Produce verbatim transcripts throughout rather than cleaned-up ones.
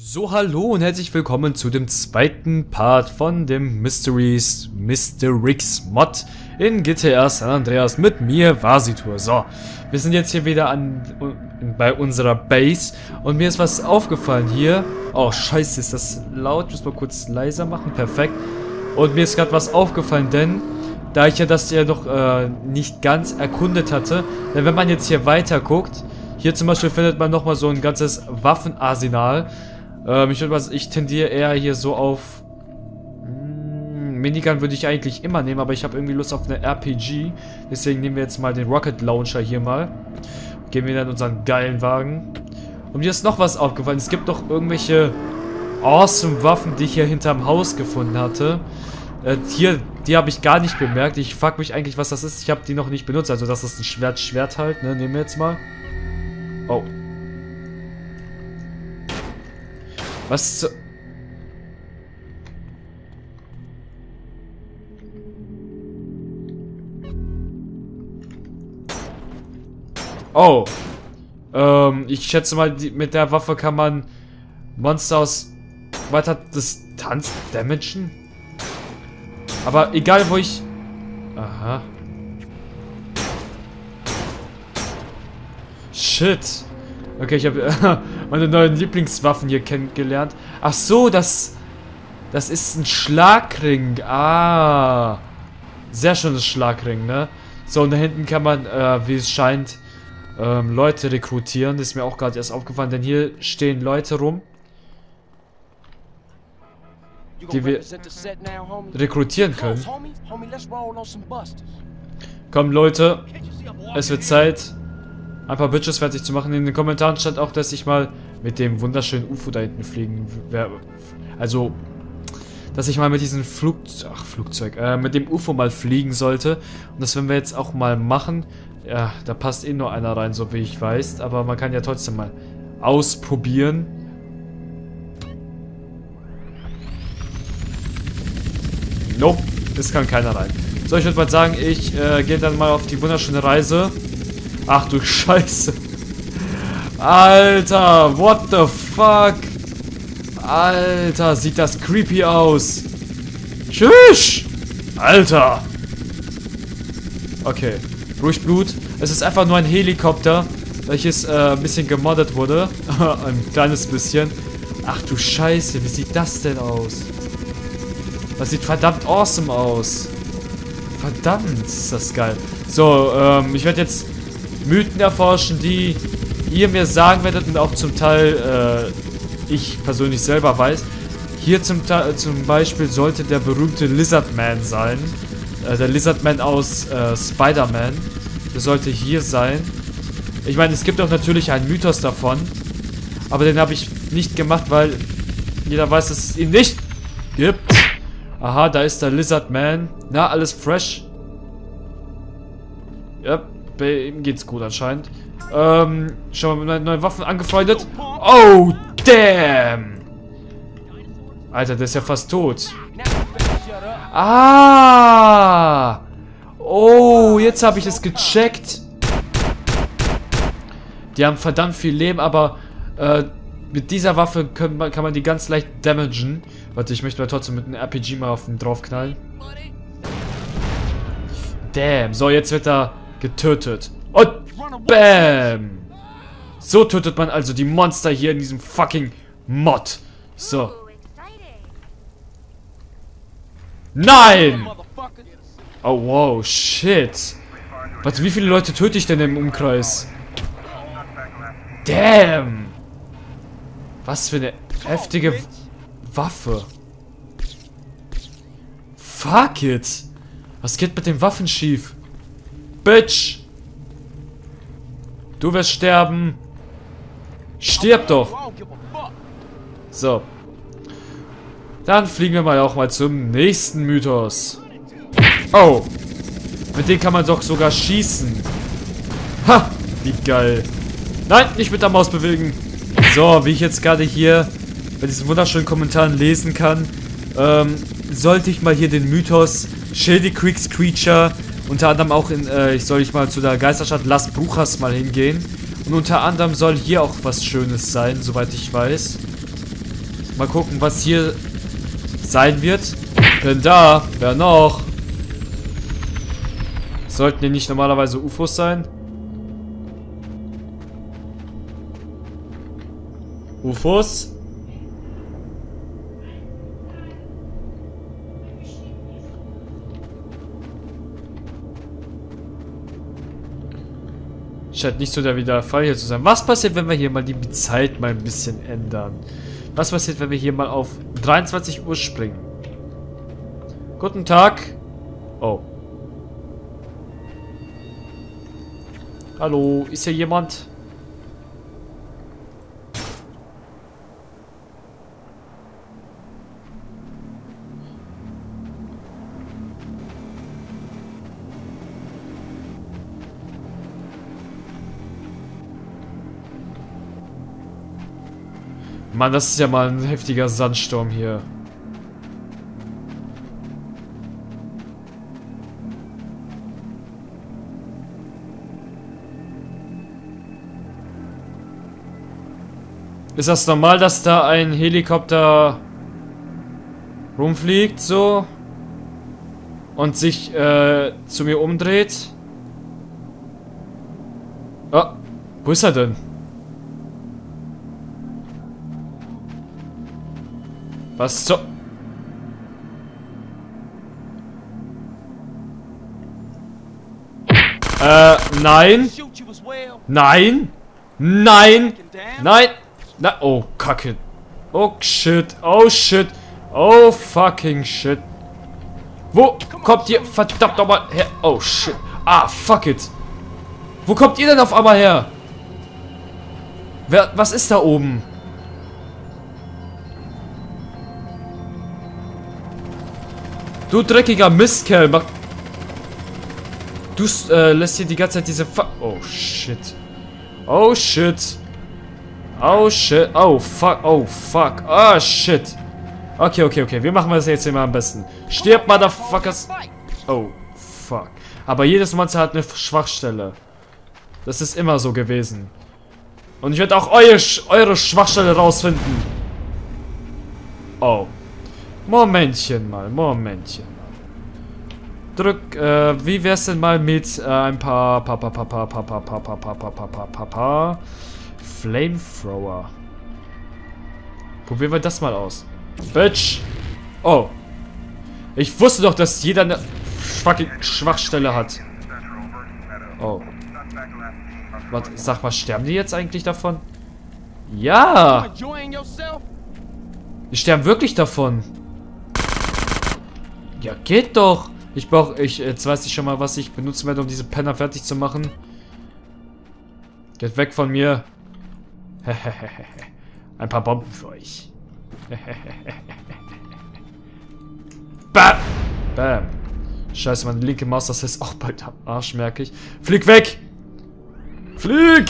So, hallo und herzlich willkommen zu dem zweiten Part von dem Mysteries Mysterix Mod in G T A San Andreas mit mir, Vasitur. So, wir sind jetzt hier wieder an bei unserer Base und mir ist was aufgefallen hier. Oh, scheiße, ist das laut? Ich muss mal kurz leiser machen, perfekt. Und mir ist gerade was aufgefallen, denn da ich ja das ja noch äh, nicht ganz erkundet hatte, denn wenn man jetzt hier weiter guckt, hier zum Beispiel findet man nochmal so ein ganzes Waffenarsenal. Ähm, ich, ich tendiere eher hier so auf... Mh, Minigun würde ich eigentlich immer nehmen, aber ich habe irgendwie Lust auf eine R P G. Deswegen nehmen wir jetzt mal den Rocket Launcher hier mal. Gehen wir dann in unseren geilen Wagen. Und mir ist noch was aufgefallen. Es gibt noch irgendwelche awesome Waffen, die ich hier hinterm Haus gefunden hatte. Äh, hier, die habe ich gar nicht bemerkt. Ich frage mich eigentlich, was das ist. Ich habe die noch nicht benutzt. Also das ist ein Schwert, Schwert halt, ne? Nehmen wir jetzt mal. Oh. Was zu... Oh. Ähm, ich schätze mal, die, mit der Waffe kann man Monster aus weiter Distanz damagen. Aber egal, wo ich... Aha. Shit. Okay, ich habe äh, meine neuen Lieblingswaffen hier kennengelernt. Ach so, das... Das ist ein Schlagring. Ah. Sehr schönes Schlagring, ne? So, und da hinten kann man, äh, wie es scheint, ähm, Leute rekrutieren. Das ist mir auch gerade erst aufgefallen, denn hier stehen Leute rum, die wir rekrutieren können. Komm, Leute. Es wird Zeit, ein paar Bitches fertig zu machen. In den Kommentaren stand auch, dass ich mal mit dem wunderschönen U F O da hinten fliegen werde. Also, dass ich mal mit diesem Flug... Ach, Flugzeug. Äh, mit dem U F O mal fliegen sollte. Und das werden wir jetzt auch mal machen. Ja, da passt eh nur einer rein, so wie ich weiß. Aber man kann ja trotzdem mal ausprobieren. Nope, es kann keiner rein. So, ich würde mal sagen, ich äh, gehe dann mal auf die wunderschöne Reise. Ach du Scheiße. Alter, what the fuck? Alter, sieht das creepy aus. Tschüss. Alter. Okay, ruhig Blut. Es ist einfach nur ein Helikopter, welches äh, ein bisschen gemoddet wurde. Ein kleines bisschen. Ach du Scheiße, wie sieht das denn aus? Das sieht verdammt awesome aus. Verdammt, ist das geil. So, ähm, ich werde jetzt Mythen erforschen, die ihr mir sagen werdet und auch zum Teil äh, ich persönlich selber weiß. Hier zum, zum Beispiel sollte der berühmte Lizardman sein. Äh, der Lizardman aus äh, Spider-Man. Der sollte hier sein. Ich meine, es gibt auch natürlich einen Mythos davon. Aber den habe ich nicht gemacht, weil jeder weiß, dass es ihn nicht gibt. Aha, da ist der Lizardman. Na, alles fresh. Ja, bei ihm geht's gut anscheinend. Ähm, schon mal mit neuen Waffen angefreundet. Oh, damn! Alter, der ist ja fast tot. Ah! Oh, jetzt habe ich es gecheckt. Die haben verdammt viel Leben, aber äh, mit dieser Waffe können, kann man die ganz leicht damagen. Warte, ich möchte mal trotzdem mit einem R P G mal auf den draufknallen. Damn. So, jetzt wird er getötet. Und bam. So tötet man also die Monster hier in diesem fucking Mod. So. Nein! Oh, wow, shit. Warte, wie viele Leute töte ich denn im Umkreis? Damn. Was für eine heftige Waffe. Fuck it. Was geht mit den Waffen schief? Bitch. Du wirst sterben. Stirb doch. So. Dann fliegen wir mal auch mal zum nächsten Mythos. Oh. Mit dem kann man doch sogar schießen. Ha. Wie geil. Nein, nicht mit der Maus bewegen. So, wie ich jetzt gerade hier bei diesen wunderschönen Kommentaren lesen kann, ähm, sollte ich mal hier den Mythos Shady Creeks Creature, unter anderem auch in, äh, ich soll ich mal zu der Geisterstadt Las Brujas mal hingehen. Und unter anderem soll hier auch was Schönes sein, soweit ich weiß. Mal gucken, was hier sein wird. Denn da, wer noch? Sollten die nicht normalerweise U F Os sein? U F Os? Scheint nicht so der wieder Fall hier zu sein. Was passiert, wenn wir hier mal die Zeit mal ein bisschen ändern? Was passiert, wenn wir hier mal auf dreiundzwanzig Uhr springen? Guten Tag. Oh. Hallo, ist hier jemand? Mann, das ist ja mal ein heftiger Sandsturm hier. Ist das normal, dass da ein Helikopter rumfliegt, so? Und sich äh, zu mir umdreht? Oh, wo ist er denn? Was so? Äh, nein. Nein. Nein. Nein. Na, oh, Kacke. Oh, shit. Oh, shit. Oh, fucking shit. Wo kommt ihr verdammt nochmal her? Oh, shit. Ah, fuck it. Wo kommt ihr denn auf einmal her? Wer, was ist da oben? Du dreckiger Mistkerl, mach... Du äh, lässt hier die ganze Zeit diese Fa... Oh, shit. Oh, shit. Oh, shit. Oh, fuck. Oh, fuck. Oh, shit. Okay, okay, okay. Wir machen das jetzt immer am besten. Stirb, Motherfuckers. Oh, fuck. Aber jedes Monster hat eine Schwachstelle. Das ist immer so gewesen. Und ich werde auch eure, eure Schwachstelle rausfinden. Oh. Momentchen mal, Momentchen mal. Drück, äh, wie wär's denn mal mit äh, ein paar pa pa pa pa pa pa pa pa pa pa pa pa pa pa Flamethrower. Probieren wir das mal aus. Bitch. Oh. Ich wusste doch, dass jeder eine fucking Schwachstelle hat. Oh. Warte, sag mal, sterben die jetzt eigentlich davon? Ja. Die sterben wirklich davon. Ja, geht doch. Ich brauche, ich, jetzt weiß ich schon mal, was ich benutzen werde, um diese Penner fertig zu machen. Geht weg von mir. Ein paar Bomben für euch. Bam! Bam. Scheiße, meine linke Maus, das ist auch bald am Arsch, merke ich. Flieg weg! Flieg!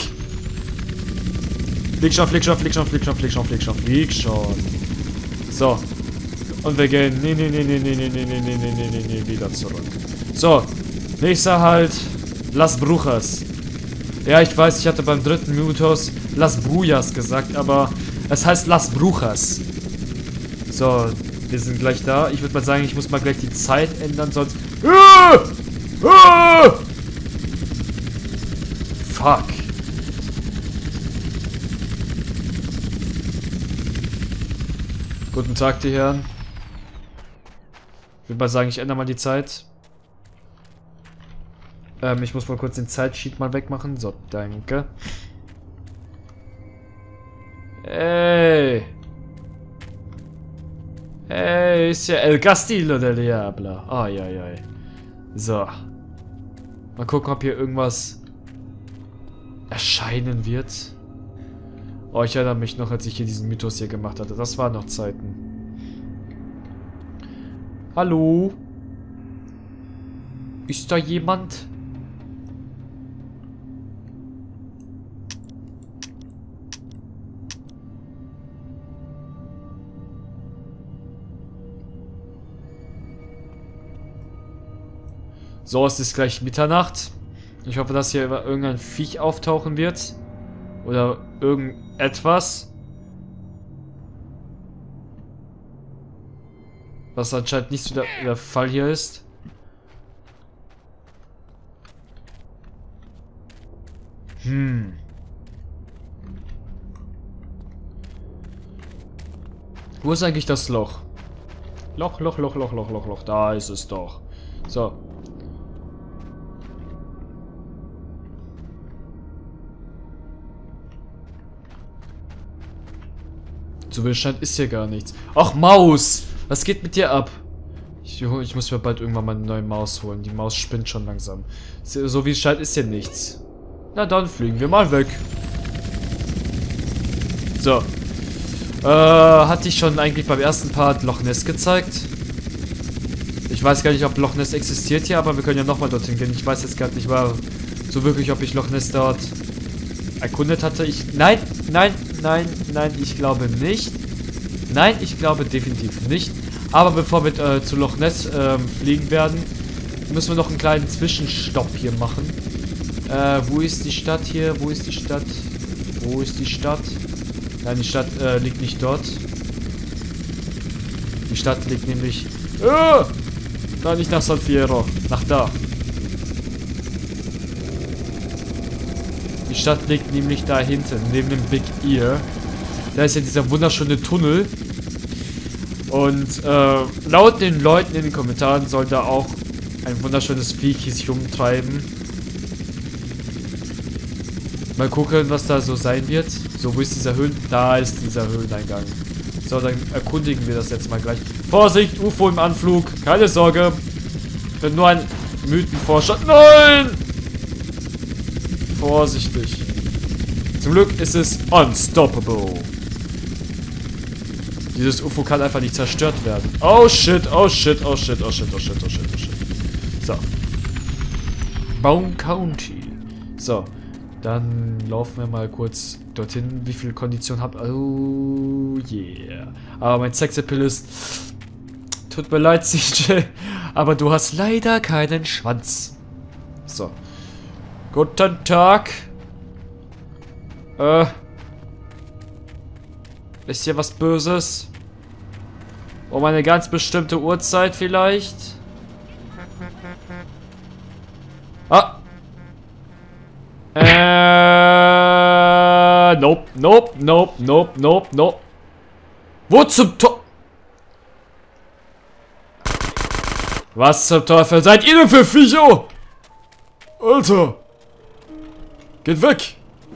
Flieg schon, flieg schon, flieg schon, flieg schon, flieg schon, flieg schon, flieg schon. So. Und wir gehen. Nee, nee, nee, nee, nee, nee, nee, nee, nee, nee, nee, nee, nee, wieder zurück. So. Nächster halt. Las Brujas. Ja, ich weiß, ich hatte beim dritten Mythos Las Brujas gesagt, aber es heißt Las Brujas. So, wir sind gleich da. Ich würde mal sagen, ich muss mal gleich die Zeit ändern, sonst... Ah! Ah! Fuck. Guten Tag, die Herren. Ich würde mal sagen, ich ändere mal die Zeit. Ähm, ich muss mal kurz den Zeitsheet mal wegmachen. So, danke. Ey. Ey, ist ja El Castillo del Diablo. Ai, ai, ai. So. Mal gucken, ob hier irgendwas erscheinen wird. Oh, ich erinnere mich noch, als ich hier diesen Mythos hier gemacht hatte. Das waren noch Zeiten. Hallo? Ist da jemand? So, es ist gleich Mitternacht. Ich hoffe, dass hier irgendein Viech auftauchen wird. Oder irgendetwas. Was anscheinend nicht so der, der Fall hier ist. Hm. Wo ist eigentlich das Loch? Loch, Loch, Loch, Loch, Loch, Loch, Loch. Da ist es doch. So. So viel Schein ist hier gar nichts. Ach, Maus! Was geht mit dir ab? Ich, ich muss mir bald irgendwann mal eine neue Maus holen. Die Maus spinnt schon langsam. So, so wie es scheint, ist hier nichts. Na dann fliegen wir mal weg. So. Äh, hatte ich schon eigentlich beim ersten Part Loch Ness gezeigt? Ich weiß gar nicht, ob Loch Ness existiert hier, aber wir können ja nochmal dorthin gehen. Ich weiß jetzt gar nicht mal so wirklich, ob ich Loch Ness dort erkundet hatte. Ich. Nein, nein, nein, nein, ich glaube nicht. Nein, ich glaube definitiv nicht. Aber bevor wir äh, zu Loch Ness äh, fliegen werden, müssen wir noch einen kleinen Zwischenstopp hier machen. Äh, wo ist die Stadt hier? Wo ist die Stadt? Wo ist die Stadt? Nein, die Stadt äh, liegt nicht dort. Die Stadt liegt nämlich... Äh, nein, nicht nach San Fierro. Nach da. Die Stadt liegt nämlich da hinten, neben dem Big Ear. Da ist ja dieser wunderschöne Tunnel. Und äh, laut den Leuten in den Kommentaren soll da auch ein wunderschönes Viech sich umtreiben. Mal gucken, was da so sein wird. So, wo ist dieser Höhlen? Da ist dieser Höhleneingang. So, dann erkundigen wir das jetzt mal gleich. Vorsicht, U F O im Anflug. Keine Sorge. Ich bin nur ein Mythenforscher. Nein! Vorsichtig. Zum Glück ist es unstoppable. Dieses U F O kann einfach nicht zerstört werden. Oh shit, oh shit, oh shit, oh shit, oh shit, oh shit, oh shit. So. Bone County. So. Dann laufen wir mal kurz dorthin. Wie viel Kondition habt? Oh yeah. Aber mein Sexappeal ist... Tut mir leid, C J. Aber du hast leider keinen Schwanz. So. Guten Tag. Äh. Ist hier was Böses? Um eine ganz bestimmte Uhrzeit vielleicht? Ah. Äh. Nope, nope, nope, nope, nope, nope. Wo zum Teufel? Was zum Teufel seid ihr denn für Viecher? Alter. Geht weg.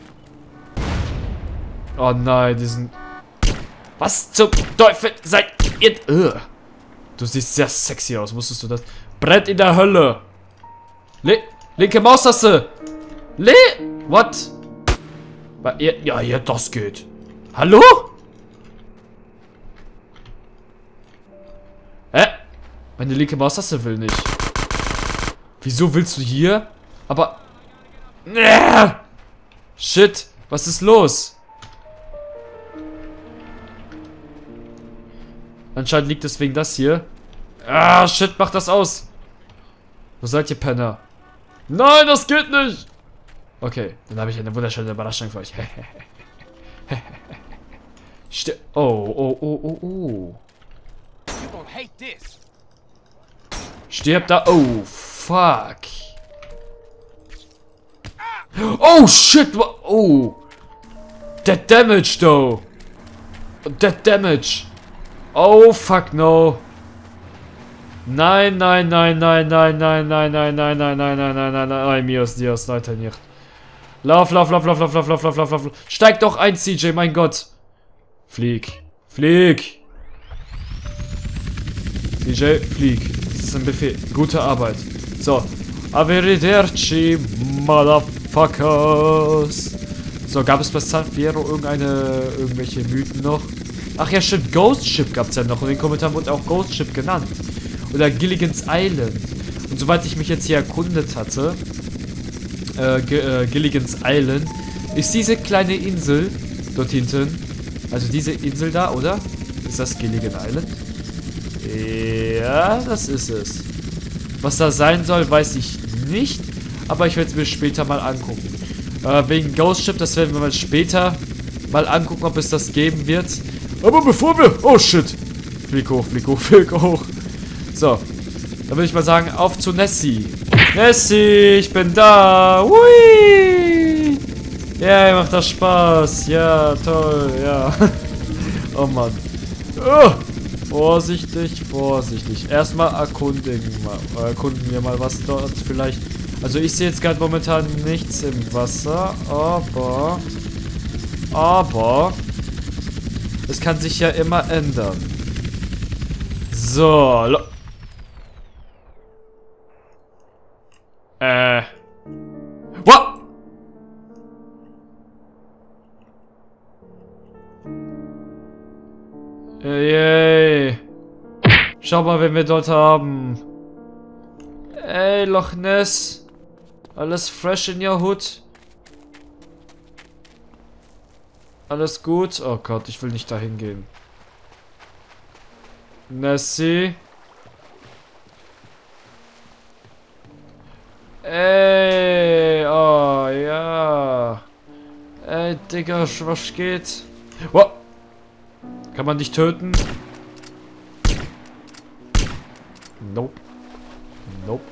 Oh nein, diesen... Was zum Teufel seid ihr... Ugh. Du siehst sehr sexy aus, wusstest du das? Brennt in der Hölle. Le linke Maustaste. Le... What? Ja, ja, das geht. Hallo? Hä? Meine linke Maustaste will nicht. Wieso willst du hier? Aber... Nee. Shit, was ist los? Anscheinend liegt es wegen das hier. Ah, shit, mach das aus. Wo seid ihr, Penner? Nein, das geht nicht. Okay, dann habe ich eine wunderschöne Überraschung für euch. Ste oh, oh, oh, oh, oh. Stirb da. Oh, fuck. Oh, shit. Oh. That damage, though. That damage. Oh, fuck no. Nein, nein, nein, nein, nein, nein, nein, nein, nein, nein, nein, nein, nein, nein, nein, ay, Dios, Dios, Leute, nicht. Lauf, lauf, lauf, lauf, lauf, lauf, lauf, lauf, lauf, lauf. Steig doch ein, C J, mein Gott. Flieg. Flieg. C J, flieg. Das ist ein Befehl. Gute Arbeit. So. Arrivederci, Motherfuckers. So, gab es bei San Fierro irgendeine, irgendwelche Mythen noch? Ach ja, stimmt, Ghost Ship gab es ja noch. Und in den Kommentaren wurde auch Ghost Ship genannt. Oder Gilligan's Island. Und soweit ich mich jetzt hier erkundet hatte, äh, äh, Gilligan's Island, ist diese kleine Insel dort hinten. Also diese Insel da, oder? Ist das Gilligan Island? Ja, das ist es. Was da sein soll, weiß ich nicht. Aber ich werde es mir später mal angucken. Äh, wegen Ghost Ship, das werden wir mal später mal angucken, ob es das geben wird. Aber bevor wir... Oh shit. Flieg hoch, flieg hoch, flieg hoch. So. Dann würde ich mal sagen, auf zu Nessie. Nessie, ich bin da. Hui. Ja, macht das Spaß. Ja, toll, ja. Oh Mann. Oh. Vorsichtig, vorsichtig. Erstmal erkundigen, mal, erkunden wir mal, was dort vielleicht... Also ich sehe jetzt gerade momentan nichts im Wasser, aber... Aber... Es kann sich ja immer ändern. So. Lo äh. What? Yay. Schau mal, wen wir dort haben. Ey, Loch Ness. Alles fresh in your hood. Alles gut? Oh Gott, ich will nicht dahin gehen. Nessie. Ey, oh ja. Ey, Digga, was geht? Wow. Kann man dich töten? Nope. Nope.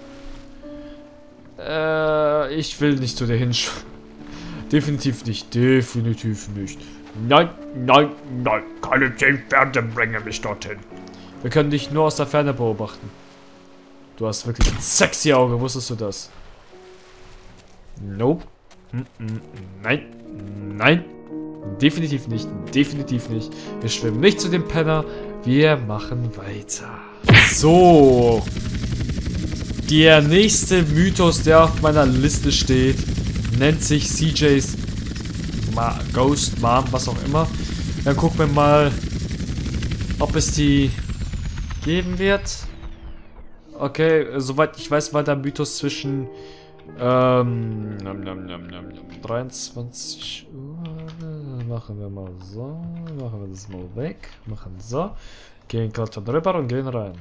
Äh, ich will nicht zu dir hinsch... Definitiv nicht. Definitiv nicht. Nein, nein, nein. Keine zehn Pferde bringen mich dorthin. Wir können dich nur aus der Ferne beobachten. Du hast wirklich ein sexy Auge. Wusstest du das? Nope. Nein. Nein. Definitiv nicht. Definitiv nicht. Wir schwimmen nicht zu dem Penner. Wir machen weiter. So. Der nächste Mythos, der auf meiner Liste steht, nennt sich C J's Ma Ghost Mom, was auch immer. Dann gucken wir mal, ob es die geben wird. Okay, soweit ich weiß, war der Mythos zwischen ähm, dreiundzwanzig Uhr. Machen wir mal so. Machen wir das mal weg. Machen so. Gehen gerade drüber und gehen rein.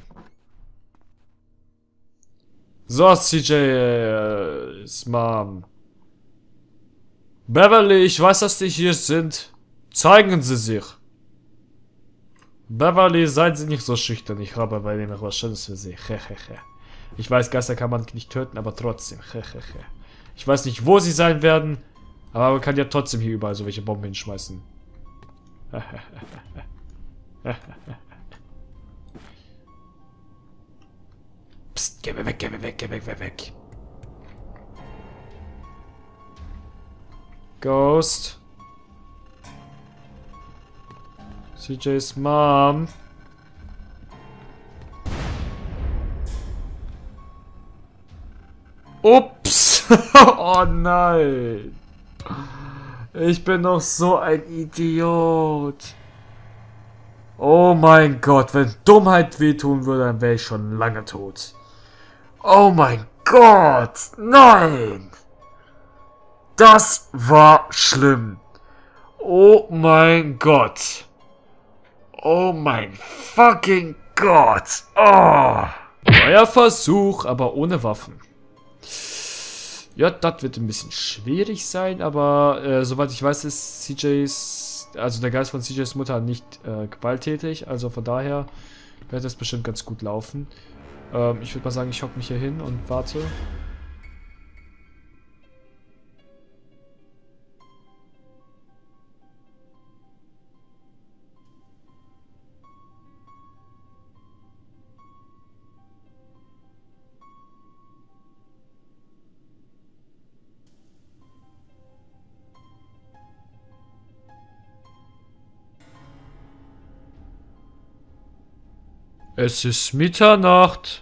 So, C J's Mom. Beverly, ich weiß, dass die hier sind. Zeigen Sie sich. Beverly, seien Sie nicht so schüchtern. Ich habe bei Ihnen noch was Schönes für Sie. Ich weiß, Geister kann man nicht töten, aber trotzdem. Ich weiß nicht, wo sie sein werden, aber man kann ja trotzdem hier überall so welche Bomben hinschmeißen. Psst, geh mir weg, geh mir weg, geh mir weg, geh mir weg. Ghost. C J's Mom. Ups. Oh nein. Ich bin doch so ein Idiot. Oh mein Gott, wenn Dummheit wehtun würde, dann wäre ich schon lange tot. Oh mein Gott. Nein. Das war schlimm. Oh mein Gott. Oh mein fucking Gott. Oh. Neuer Versuch, aber ohne Waffen. Ja, das wird ein bisschen schwierig sein, aber äh, soweit ich weiß, ist C J's, also der Geist von C J's Mutter nicht äh, gewalttätig, also von daher wird das bestimmt ganz gut laufen. Ähm, ich würde mal sagen, ich hocke mich hier hin und warte. Es ist Mitternacht.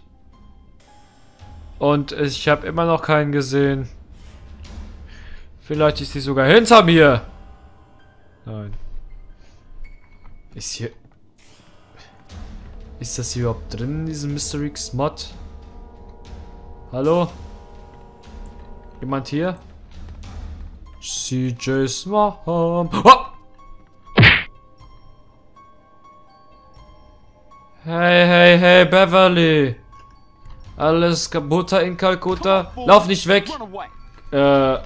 Und ich habe immer noch keinen gesehen. Vielleicht ist sie sogar hinter mir. Nein. Ist hier... Ist das hier überhaupt drin in diesem Mystery X Mod? Hallo? Jemand hier? C J's Mom. Oh! Hey, hey, hey, Beverly. Alles kaputter in Kalkutta. Lauf nicht weg. Äh.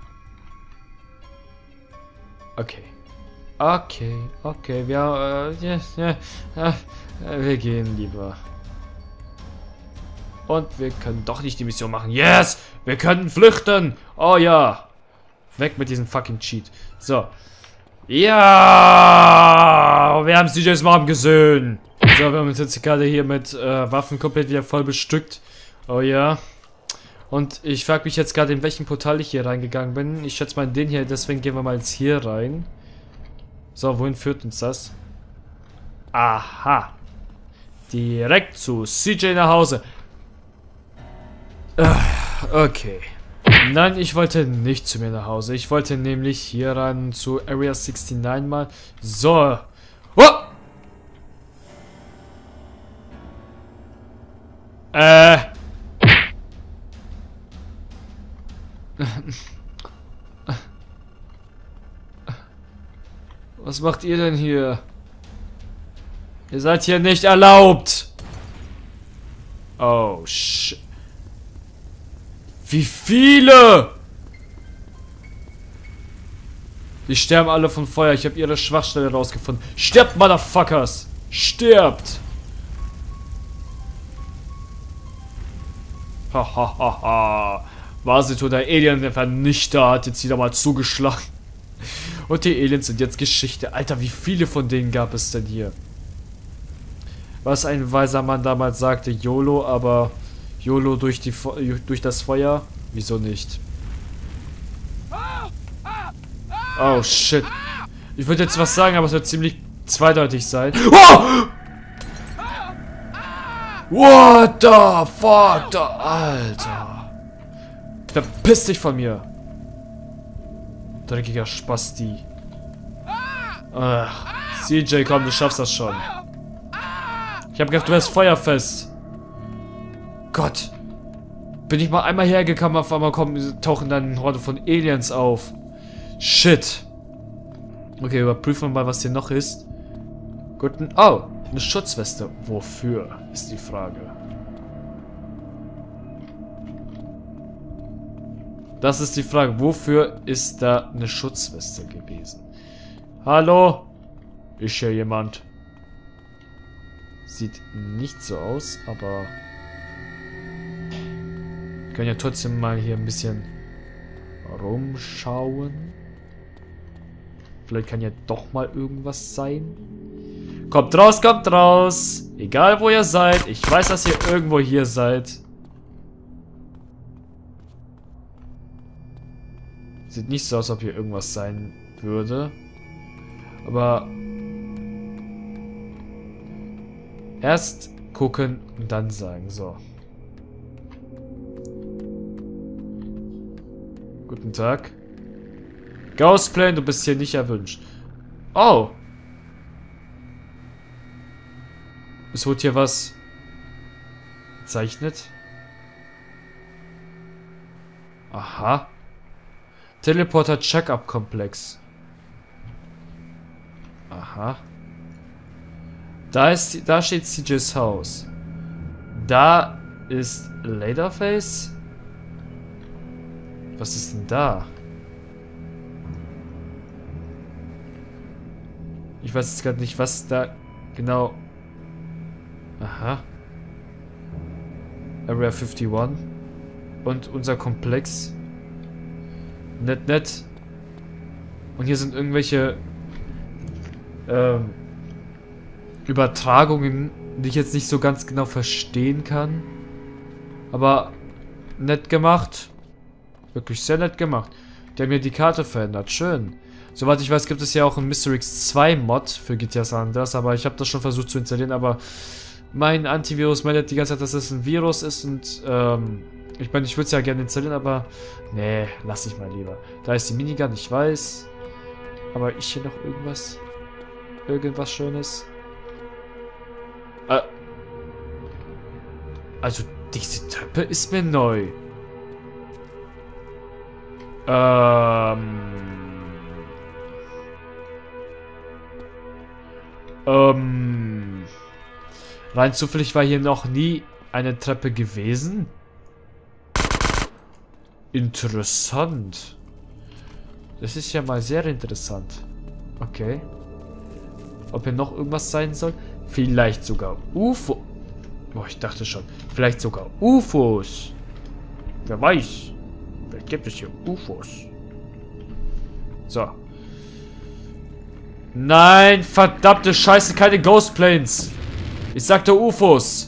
Okay. Okay, okay, wir, äh, ja, ja, äh, wir gehen lieber. Und wir können doch nicht die Mission machen. Yes! Wir können flüchten! Oh ja! Weg mit diesem fucking Cheat. So. Ja! Wir haben C J's Mom gesehen. So, wir haben uns jetzt gerade hier mit äh, Waffen komplett wieder voll bestückt. Oh ja. Und ich frage mich jetzt gerade, in welchem Portal ich hier reingegangen bin. Ich schätze mal in den hier, deswegen gehen wir mal jetzt hier rein. So, wohin führt uns das? Aha. Direkt zu C J nach Hause. Okay. Nein, ich wollte nicht zu mir nach Hause. Ich wollte nämlich hier ran zu Area neunundsechzig mal. So. Oh! Äh. Was macht ihr denn hier? Ihr seid hier nicht erlaubt. Oh, shit. Wie viele? Die sterben alle von Feuer. Ich habe ihre Schwachstelle rausgefunden. Stirbt, Motherfuckers. Stirbt. Hahaha. Vasito, der Alien, der Vernichter, hat jetzt wieder mal zugeschlagen. Und die Aliens sind jetzt Geschichte. Alter, wie viele von denen gab es denn hier? Was ein weiser Mann damals sagte, YOLO, aber YOLO durch, die, durch das Feuer? Wieso nicht? Oh, shit. Ich würde jetzt was sagen, aber es wird ziemlich zweideutig sein. Oh! What the fuck, da, Alter. Verpiss dich von mir. Dreckiger Spasti. Ach, C J, komm, du schaffst das schon. Ich hab gedacht, du wärst feuerfest. Gott. Bin ich mal einmal hergekommen, auf einmal kommen, tauchen dann Horde von Aliens auf. Shit. Okay, überprüfen wir mal, was hier noch ist. Guten. Oh, eine Schutzweste. Wofür, ist die Frage. Das ist die Frage. Wofür ist da eine Schutzweste gewesen? Hallo? Ist hier jemand? Sieht nicht so aus, aber wir können ja trotzdem mal hier ein bisschen rumschauen. Vielleicht kann ja doch mal irgendwas sein. Kommt raus, kommt raus. Egal wo ihr seid. Ich weiß, dass ihr irgendwo hier seid. Sieht nicht so aus, ob hier irgendwas sein würde. Aber erst gucken und dann sagen. So. Guten Tag. Ghostplane, du bist hier nicht erwünscht. Oh. Es wurde hier was gezeichnet. Aha. Teleporter Check-up Komplex. Aha. Da ist, da steht C J's Haus. Da ist Leatherface. Was ist denn da? Ich weiß jetzt gerade nicht, was da genau. Aha. Area einundfünfzig. Und unser Komplex. Nett, nett. Und hier sind irgendwelche ähm, Übertragungen, die ich jetzt nicht so ganz genau verstehen kann. Aber nett gemacht. Wirklich sehr nett gemacht. Der hat mir die Karte verändert. Schön. Soweit ich weiß, gibt es ja auch ein Mister X zwei Mod für G T A San Andreas, aber ich habe das schon versucht zu installieren, aber mein Antivirus meldet die ganze Zeit, dass es ein Virus ist und ähm, ich meine, ich würde es ja gerne installieren, aber nee, lass ich mal lieber. Da ist die Minigun, ich weiß. Aber ich hier noch irgendwas? Irgendwas Schönes? Äh. Also, diese Treppe ist mir neu. Ähm. Ähm. Rein zufällig war hier noch nie eine Treppe gewesen. Interessant. Das ist ja mal sehr interessant. Okay. Ob hier noch irgendwas sein soll? Vielleicht sogar U F O. Boah, ich dachte schon. Vielleicht sogar U F Os. Wer weiß. Vielleicht gibt es hier U F Os. So. Nein, verdammte Scheiße, keine Ghost Planes. Ich sagte U F Os.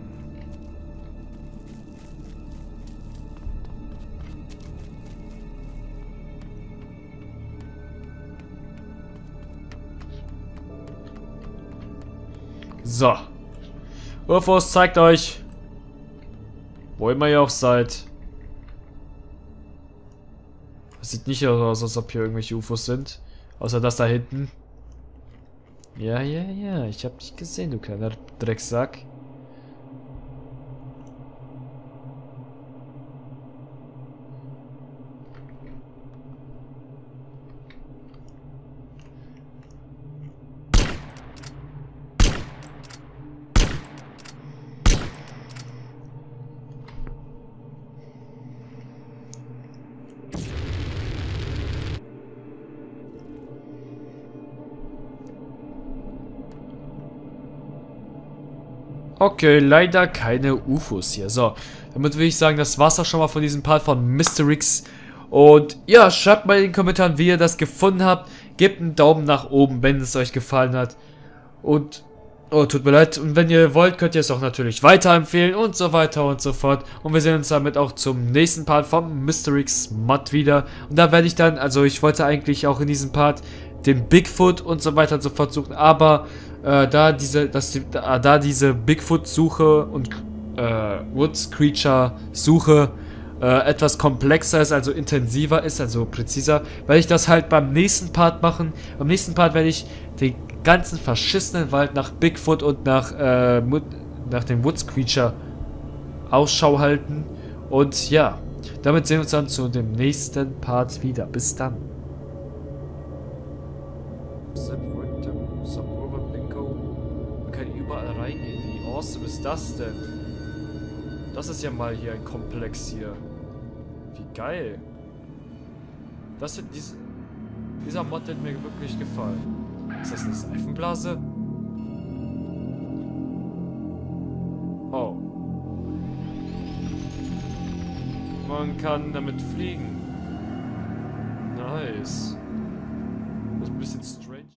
So. U F Os, zeigt euch. Wo immer ihr auch seid. Das sieht nicht aus, als ob hier irgendwelche U F Os sind. Außer das da hinten. Ja, ja, ja. Ich hab dich gesehen, du kleiner Drecksack. Okay, leider keine U F Os hier. So, damit würde ich sagen, das war's auch schon mal von diesem Part von Mister Rix. Und ja, schreibt mal in den Kommentaren, wie ihr das gefunden habt. Gebt einen Daumen nach oben, wenn es euch gefallen hat. Und, oh, tut mir leid. Und wenn ihr wollt, könnt ihr es auch natürlich weiterempfehlen und so weiter und so fort. Und wir sehen uns damit auch zum nächsten Part von Mister Rix Mod wieder. Und da werde ich dann, also ich wollte eigentlich auch in diesem Part den Bigfoot und so weiter und so fort suchen, aber Äh, da diese, dass die, da, da diese Bigfoot-Suche und äh, Woods-Creature-Suche äh, etwas komplexer ist, also intensiver ist, also präziser, werde ich das halt beim nächsten Part machen. Beim nächsten Part werde ich den ganzen verschissenen Wald nach Bigfoot und nach, äh, nach dem Woods-Creature Ausschau halten. Und ja, damit sehen wir uns dann zu dem nächsten Part wieder. Bis dann. Man kann überall reingehen. Wie awesome ist das denn? Das ist ja mal hier ein Komplex hier. Wie geil. Das hat dies, dieser Mod hat mir wirklich gefallen. Ist das eine Seifenblase? Oh. Man kann damit fliegen. Nice. Das ist ein bisschen